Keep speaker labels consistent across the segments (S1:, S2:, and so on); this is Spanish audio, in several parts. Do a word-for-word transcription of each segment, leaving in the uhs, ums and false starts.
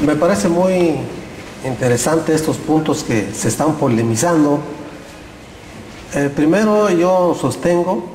S1: Me parece muy interesante estos puntos que se están polemizando. Eh, primero, yo sostengo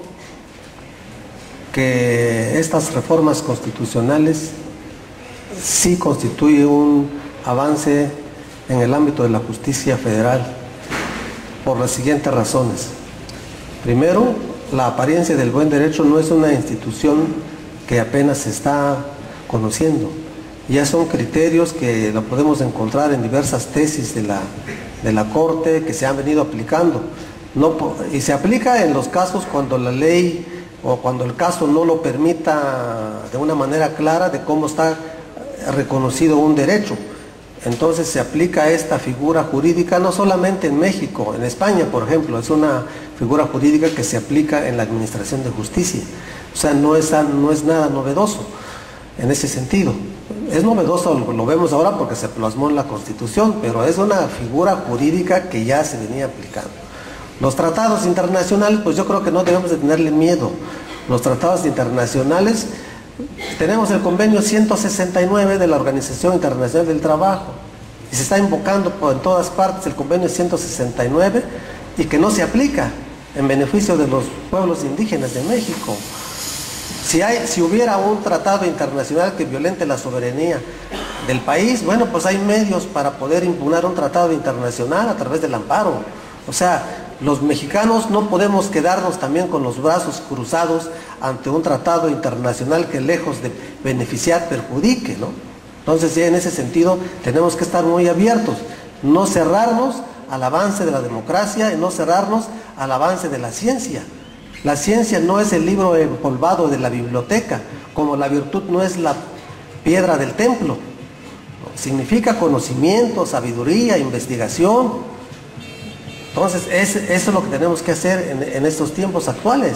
S1: que estas reformas constitucionales sí constituyen un avance en el ámbito de la justicia federal por las siguientes razones. Primero, la apariencia del buen derecho no es una institución que apenas se está conociendo. Ya son criterios que lo podemos encontrar en diversas tesis de la, de la Corte que se han venido aplicando. No, y se aplica en los casos cuando la ley o cuando el caso no lo permita de una manera clara de cómo está reconocido un derecho. Entonces se aplica esta figura jurídica no solamente en México, en España, por ejemplo, es una figura jurídica que se aplica en la administración de justicia. O sea, no es, no es nada novedoso en ese sentido. Es novedoso, lo, lo vemos ahora porque se plasmó en la Constitución, pero es una figura jurídica que ya se venía aplicando. Los tratados internacionales, pues yo creo que no debemos de tenerle miedo. Los tratados internacionales, tenemos el convenio ciento sesenta y nueve de la Organización Internacional del Trabajo, y se está invocando por en todas partes el convenio ciento sesenta y nueve, y que no se aplica en beneficio de los pueblos indígenas de México. Si, hay, si hubiera un tratado internacional que violente la soberanía del país, bueno, pues hay medios para poder impugnar un tratado internacional a través del amparo. O sea, los mexicanos no podemos quedarnos también con los brazos cruzados ante un tratado internacional que lejos de beneficiar perjudique, ¿no? Entonces, ya en ese sentido tenemos que estar muy abiertos, no cerrarnos al avance de la democracia y no cerrarnos al avance de la ciencia. La ciencia no es el libro empolvado de la biblioteca, como la virtud no es la piedra del templo. Significa conocimiento, sabiduría, investigación. Entonces, es, eso es lo que tenemos que hacer en, en estos tiempos actuales.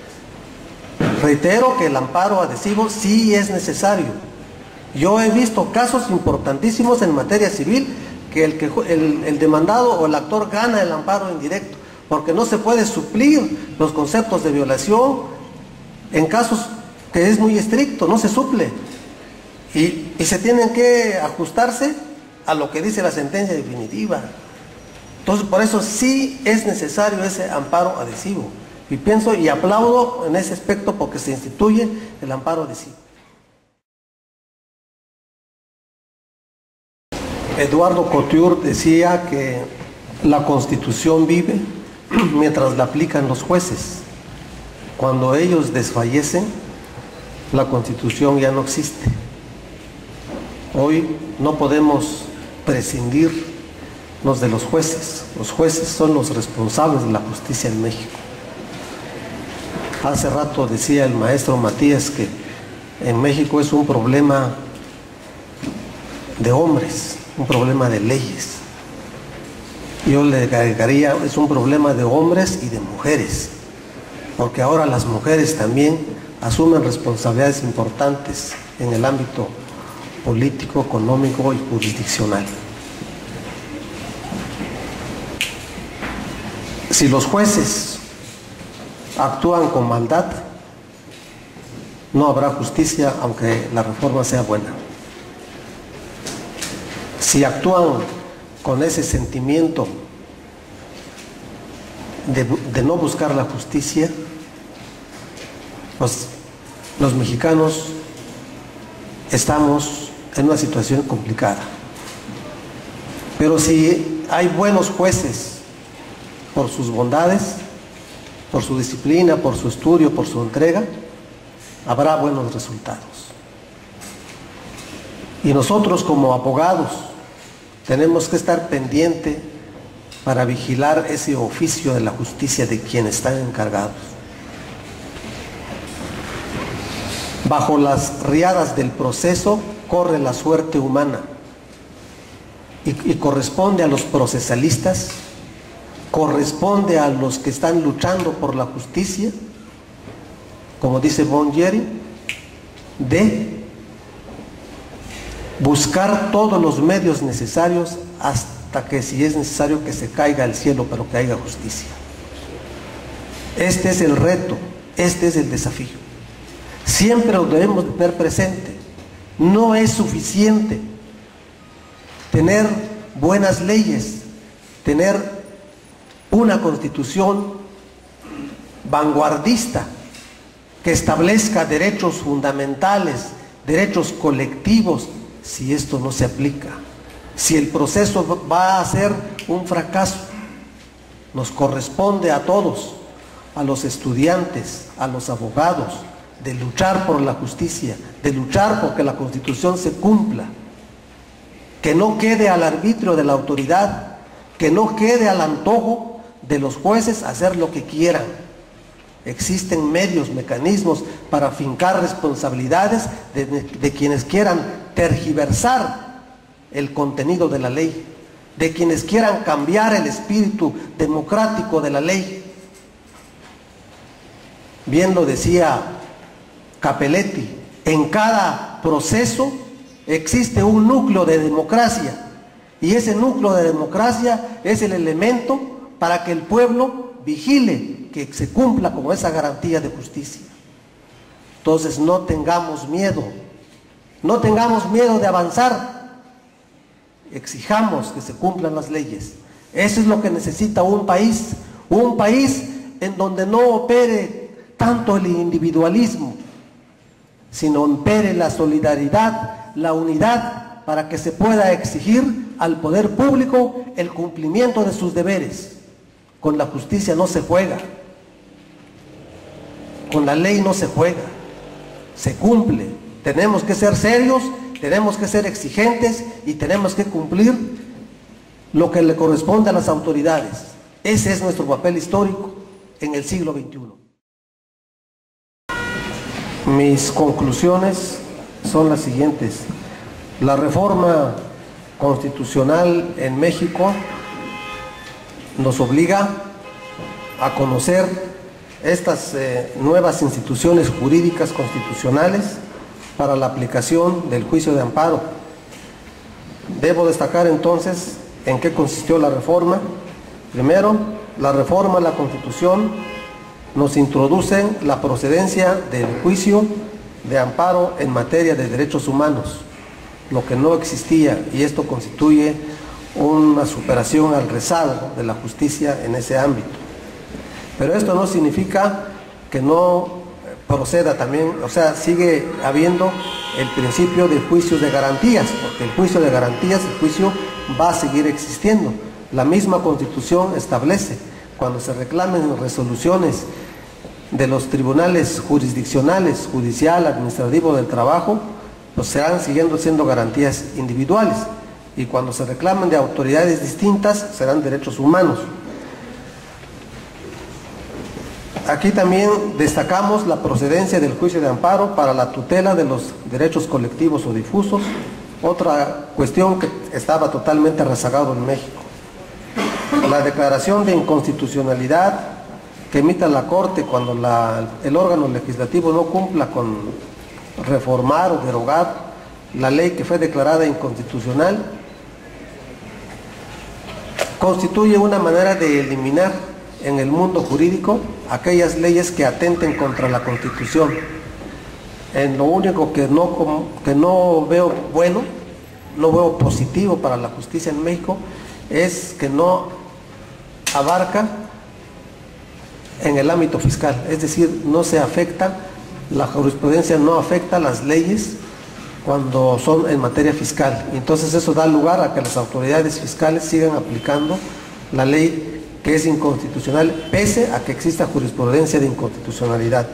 S1: Reitero que el amparo adhesivo sí es necesario. Yo he visto casos importantísimos en materia civil que el, que el, el demandado o el actor gana el amparo indirecto, porque no se puede suplir los conceptos de violación en casos que es muy estricto, no se suple. Y, y se tienen que ajustarse a lo que dice la sentencia definitiva. Entonces, por eso sí es necesario ese amparo adhesivo. Y pienso y aplaudo en ese aspecto porque se instituye el amparo adhesivo. Eduardo Couture decía que la Constitución vive mientras la aplican los jueces. Cuando ellos desfallecen, la Constitución ya no existe. Hoy no podemos prescindir de los jueces. Los jueces son los responsables de la justicia en México. Hace rato decía el maestro Matías que en México es un problema de hombres, un problema de leyes. Yo le agregaría, es un problema de hombres y de mujeres, porque ahora las mujeres también asumen responsabilidades importantes en el ámbito político, económico y jurisdiccional. Si los jueces actúan con maldad, no habrá justicia aunque la reforma sea buena. Si actúan con ese sentimiento de, de no buscar la justicia, pues los mexicanos estamos en una situación complicada. Pero si hay buenos jueces, por sus bondades, por su disciplina, por su estudio, por su entrega, habrá buenos resultados. Y nosotros como abogados tenemos que estar pendientes para vigilar ese oficio de la justicia de quienes están encargados. Bajo las riadas del proceso corre la suerte humana y, y corresponde a los procesalistas, corresponde a los que están luchando por la justicia, como dice Bongieri, de buscar todos los medios necesarios hasta que, si es necesario, que se caiga al cielo, pero que haya justicia. Este es el reto, este es el desafío. Siempre lo debemos tener presente. No es suficiente tener buenas leyes, tener una constitución vanguardista que establezca derechos fundamentales, derechos colectivos, si esto no se aplica, si el proceso va a ser un fracaso, nos corresponde a todos, a los estudiantes, a los abogados, de luchar por la justicia, de luchar por que la Constitución se cumpla, que no quede al arbitrio de la autoridad, que no quede al antojo de los jueces hacer lo que quieran. Existen medios, mecanismos para fincar responsabilidades de, de, de quienes quieran tergiversar el contenido de la ley, de quienes quieran cambiar el espíritu democrático de la ley. Bien lo decía Capelletti, en cada proceso existe un núcleo de democracia, y ese núcleo de democracia es el elemento para que el pueblo vigile que se cumpla con esa garantía de justicia. Entonces no tengamos miedo, no tengamos miedo de avanzar, exijamos que se cumplan las leyes. Eso es lo que necesita un país, un país en donde no opere tanto el individualismo, sino opere la solidaridad, la unidad, para que se pueda exigir al poder público el cumplimiento de sus deberes. Con la justicia no se juega, con la ley no se juega, se cumple. Tenemos que ser serios, tenemos que ser exigentes y tenemos que cumplir lo que le corresponde a las autoridades. Ese es nuestro papel histórico en el siglo veintiuno. Mis conclusiones son las siguientes. La reforma constitucional en México nos obliga a conocer estas eh, nuevas instituciones jurídicas constitucionales para la aplicación del juicio de amparo. Debo destacar entonces en qué consistió la reforma. Primero, la reforma a la Constitución nos introduce la procedencia del juicio de amparo en materia de derechos humanos, lo que no existía, y esto constituye una superación al rezago de la justicia en ese ámbito. Pero esto no significa que no proceda también, o sea, sigue habiendo el principio del juicio de garantías, porque el juicio de garantías, el juicio va a seguir existiendo. La misma Constitución establece, cuando se reclamen resoluciones de los tribunales jurisdiccionales, judicial, administrativo, del trabajo, pues serán siguiendo siendo garantías individuales, y cuando se reclamen de autoridades distintas serán derechos humanos. Aquí también destacamos la procedencia del juicio de amparo para la tutela de los derechos colectivos o difusos, otra cuestión que estaba totalmente rezagado en México. La declaración de inconstitucionalidad que emita la Corte cuando la, el órgano legislativo no cumpla con reformar o derogar la ley que fue declarada inconstitucional, constituye una manera de eliminar en el mundo jurídico aquellas leyes que atenten contra la Constitución. En lo único que no, que no veo bueno, no veo positivo para la justicia en México, es que no abarca en el ámbito fiscal, es decir, no se afecta, la jurisprudencia no afecta las leyes cuando son en materia fiscal. Entonces eso da lugar a que las autoridades fiscales sigan aplicando la ley que es inconstitucional, pese a que exista jurisprudencia de inconstitucionalidad.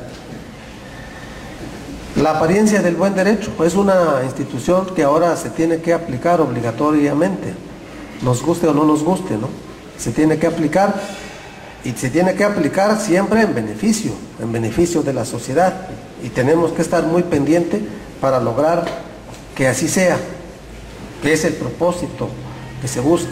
S1: La apariencia del buen derecho es una institución que ahora se tiene que aplicar obligatoriamente, nos guste o no nos guste, ¿no? Se tiene que aplicar, y se tiene que aplicar siempre en beneficio, en beneficio de la sociedad, y tenemos que estar muy pendientes para lograr que así sea, que es el propósito que se busca.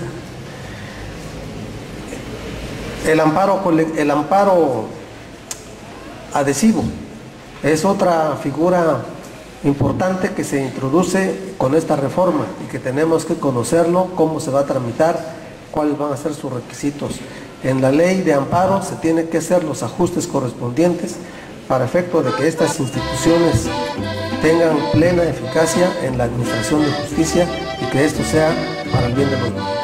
S1: El amparo, el amparo adhesivo es otra figura importante que se introduce con esta reforma y que tenemos que conocerlo, cómo se va a tramitar, cuáles van a ser sus requisitos. En la ley de amparo se tienen que hacer los ajustes correspondientes para efecto de que estas instituciones tengan plena eficacia en la administración de justicia y que esto sea para el bien de los mexicanos.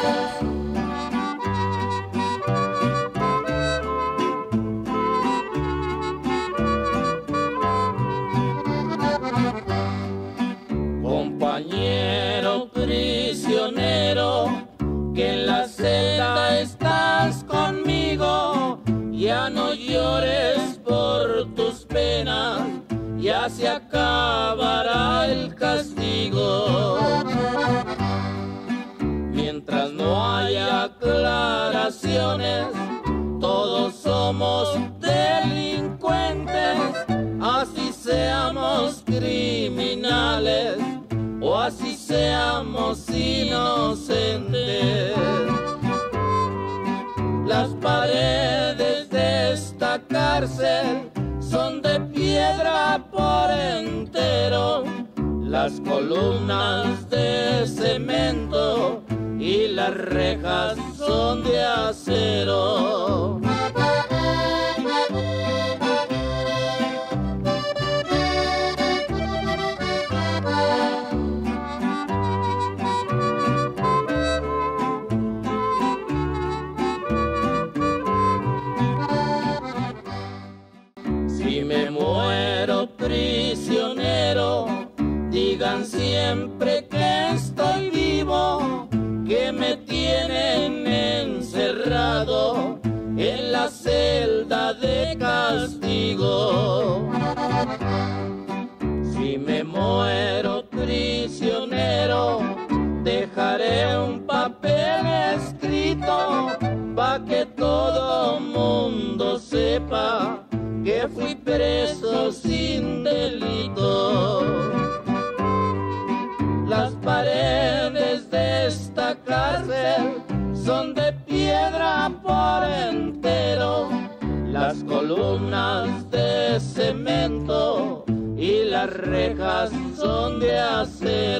S2: Compañero prisionero, que en la celda estás conmigo, ya no llores por tus penas, ya se acabará el castigo. Mientras no haya aclaraciones, todos somos delincuentes, así seamos criminales o así seamos inocentes. Las paredes de esta cárcel son de piedra por entero, las columnas de cemento y las rejas son de acero. Si me muero prisionero, digan siempre que estoy vivo, que me tienen encerrado en la celda de castigo. Si me muero prisionero, dejaré un papel escrito pa' que todo mundo sepa que fui preso sin delito. Las paredes de esta cárcel son de piedra por entero, las columnas de cemento y las rejas son de acero.